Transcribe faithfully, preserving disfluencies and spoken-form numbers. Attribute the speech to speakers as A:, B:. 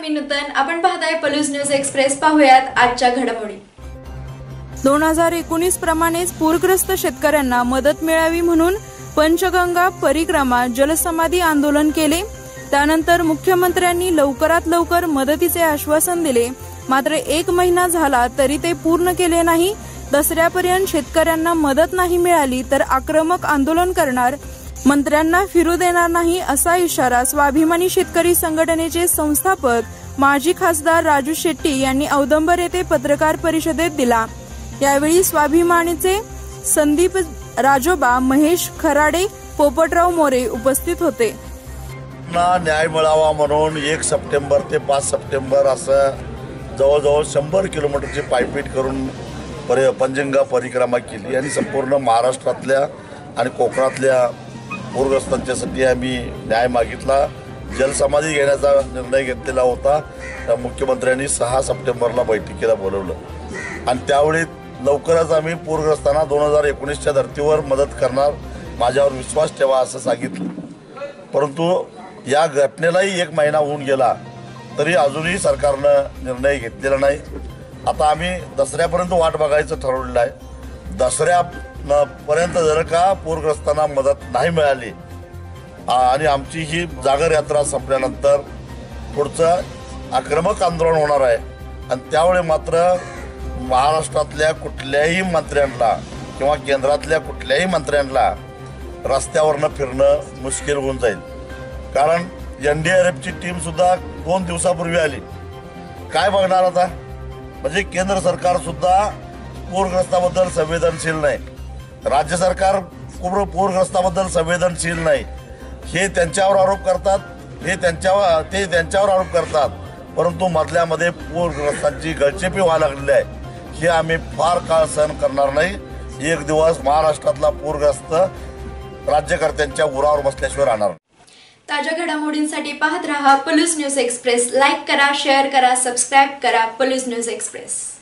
A: मी नूतन, आपण पाहताय Palus news express. पाहूयात आजच्या घडामोडी।
B: दोन हजार एकोणीस प्रमाणेच पूरग्रस्त शेतकऱ्यांना मदत मिळावी म्हणून पंचगंगा परिक्रमा जलसमाधी आंदोलन केले। त्यानंतर मुख्यमंत्र्यांनी लवकरात लवकर मदतीचे आश्वासन दिले, मात्र एक महिना झाला तरी ते पूर्ण केले नाही। दसऱ्यापर्यंत शेतकऱ्यांना मदत नाही मिळाली तर आक्रमक आंदोलन करणार, मंत्र्यांना फिरू देणार नाही असा इशारा स्वाभिमानी शेतकरी संघटनेचे संस्थापक माजी खासदार राजू शेट्टी यांनी औदंबर येथे पत्रकार परिषदेत दिला। यावेळी स्वाभिमानीचे संदीप राजोबा, महेश खराडे, पोपटराव मोरे उपस्थित होते।
C: न्याय मिळावा म्हणून एक सप्टेंबर ते पाच सप्टेंबर असं जवळजवळ शंभर किलोमीटरची पायपीट करून पंचगंगा परिक्रमा केली आणि संपूर्ण महाराष्ट्रातल्या आणि कोकणातल्या पूरग्रस्तांच्यासाठी आम्ही न्याय मागितला। जलसमाधी घेण्याचा निर्णय घेतलेला होता। त्या मुख्यमंत्र्यांनी सहा सप्टेंबरला बैठकीला बोलवलं आणि त्यावेळी लवकरच आम्ही पूरग्रस्तांना दोन हजार एकोणीसच्या धर्तीवर मदत करणार, माझ्यावर विश्वास ठेवा असं सांगितलं। परंतु या घटनेलाही एक महिना होऊन गेला तरी अजूनही सरकारनं निर्णय घेतलेला नाही। आता आम्ही दसऱ्यापर्यंत वाट बघायचं ठरवलेलं आहे। दसऱ्यापर्यंत जर का पूरग्रस्तांना मदत नाही मिळाली आणि आमची ही जागर यात्रा संपल्यानंतर पुढचं आक्रमक आंदोलन होणार आहे आणि त्यावेळी मात्र महाराष्ट्रातल्या कुठल्याही मंत्र्यांना किंवा केंद्रातल्या कुठल्याही मंत्र्यांना रस्त्यावरनं फिरणं मुश्किल होऊन जाईल। कारण एन डी आर एफची टीम सुद्धा दोन दिवसापूर्वी आली। काय बघणार आता? म्हणजे केंद्र सरकार सुद्धा पूरग्रस्ताबद्दल संवेदनशील नाही, राज्य सरकार पूर पूरग्रस्ताबद्दल संवेदनशील नाही, हे त्यांच्यावर आरोप करतात, हे त्यांच्यावर ते त्यांच्यावर आरोप करतात। परंतु मधल्यामध्ये पूरग्रस्तांची गळचेपी व्हायला लागलेली आहे। हे आम्ही फार काळ सहन करणार नाही। एक दिवस महाराष्ट्रातला पूरग्रस्त राज्यकर्त्यांच्या उरावर बसल्याशिवाय राहणार।
A: ताज्या घडामोडींसाठी पाहत रहा पलूस न्यूज एक्सप्रेस। लाईक करा, शेअर करा, सबस्क्राईब करा पलूस न्यूज एक्सप्रेस।